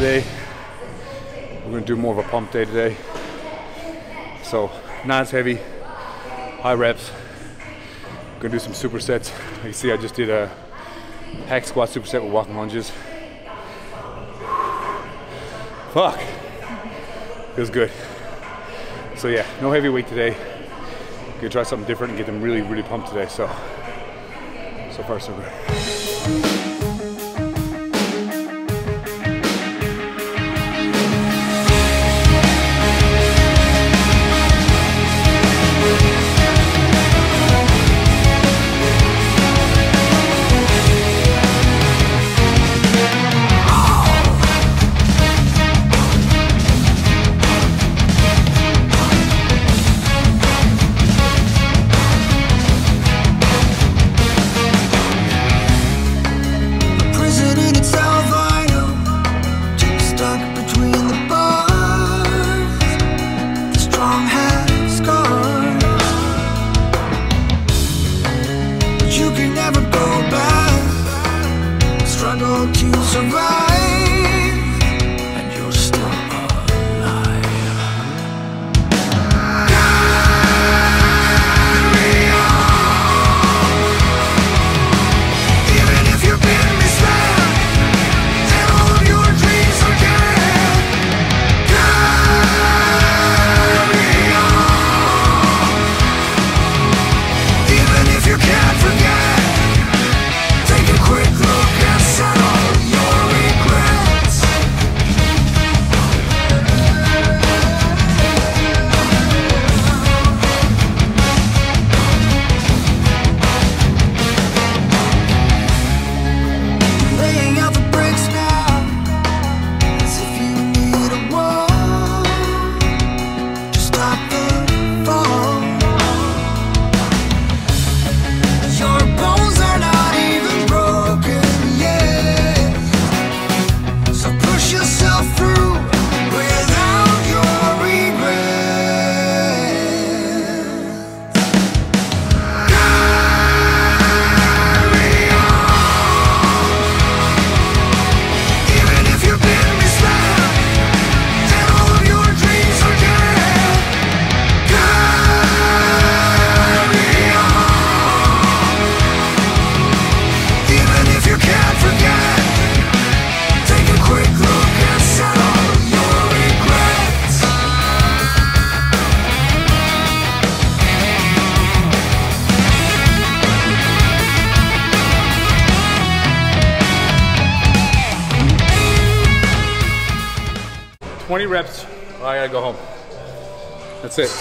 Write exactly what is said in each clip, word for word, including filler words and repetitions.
today. We're gonna do more of a pump day today. So not as heavy, high reps. Gonna do some supersets. Like you see, I just did a hack squat superset with walking lunges. Fuck, feels good. So yeah, no heavy weight today. Gonna try something different and get them really, really pumped today. So, so far so good. twenty reps, oh, I gotta go home. That's it.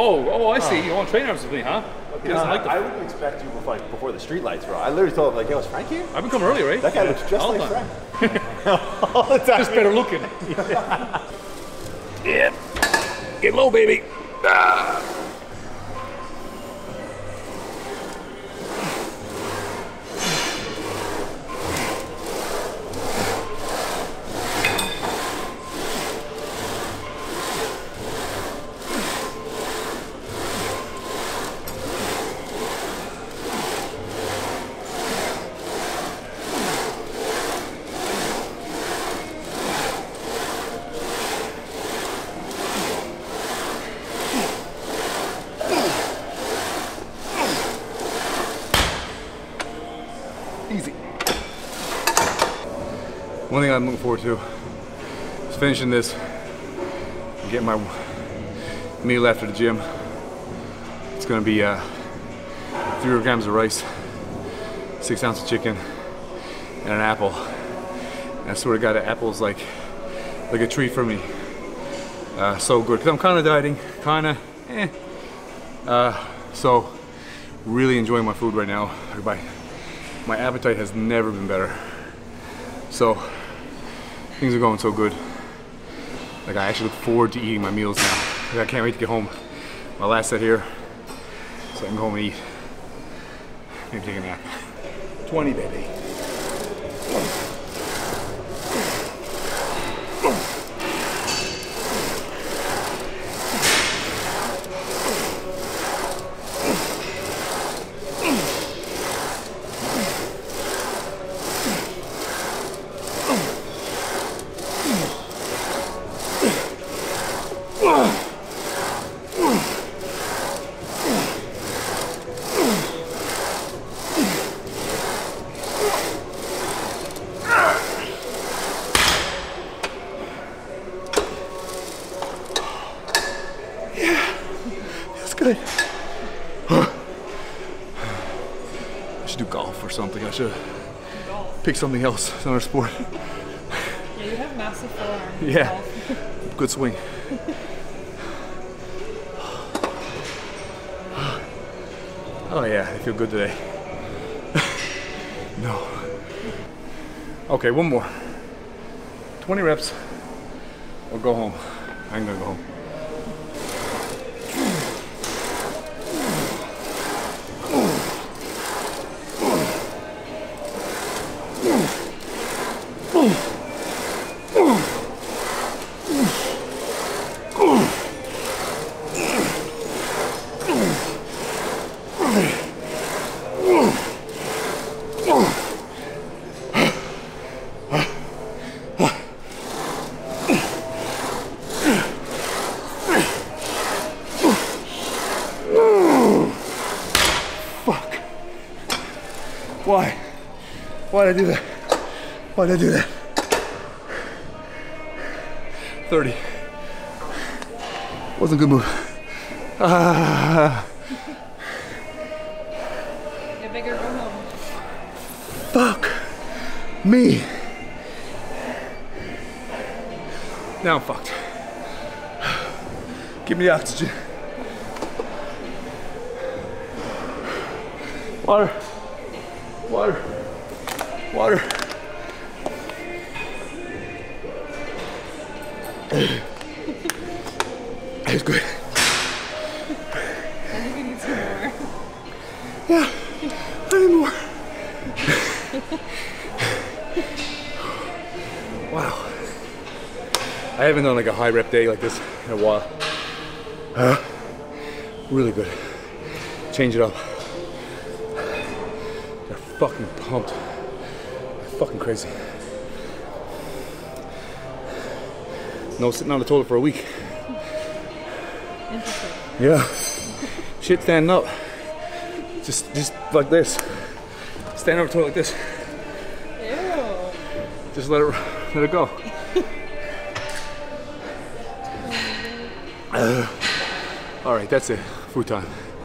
Oh, oh, I see. You want training arms with me, huh? He doesn't No, like the. I wouldn't expect you before, like, before the street lights, bro. I literally told him, like, yo, is Frank here? I've been coming early, right? That guy Yeah. looks just All like the time. Frank. All the time. Just better looking. Yeah. Get low, baby. Ah. Easy. One thing I'm looking forward to is finishing this and getting my meal after the gym. It's gonna be uh, three hundred grams of rice, six ounces of chicken, and an apple. And I swear to God, the apple is like, like a treat for me. Uh, so good, because I'm kind of dieting, kind of, eh. Uh, so, really enjoying my food right now. My, my appetite has never been better. So, things are going so good. Like, I actually look forward to eating my meals now. Like, I can't wait to get home. My last set here, so I can go home and eat. Maybe take a nap. twenty, baby. Good. I should do golf or something. I should pick something else, another sport. Yeah, you have massive forearms. Yeah, Golf. good swing. Oh yeah, I feel good today. No. Okay, one more. twenty reps or go home. I'm gonna go home. Why? Why did I do that? Why did I do that? thirty. Wasn't a good move. Ah. Get bigger, go home. Fuck me. Now I'm fucked. Give me the oxygen. Water. Water. Water. It's good. I think we need some more. Yeah, I need more. Wow. I haven't done like a high rep day like this in a while. Uh, really good. Change it up. They're fucking pumped. They're fucking crazy. No sitting on the toilet for a week. Interesting. Yeah. Shit standing up. Just just like this. Stand over the toilet like this. Ew. Just let it let it go. uh, all right, that's it. Food time.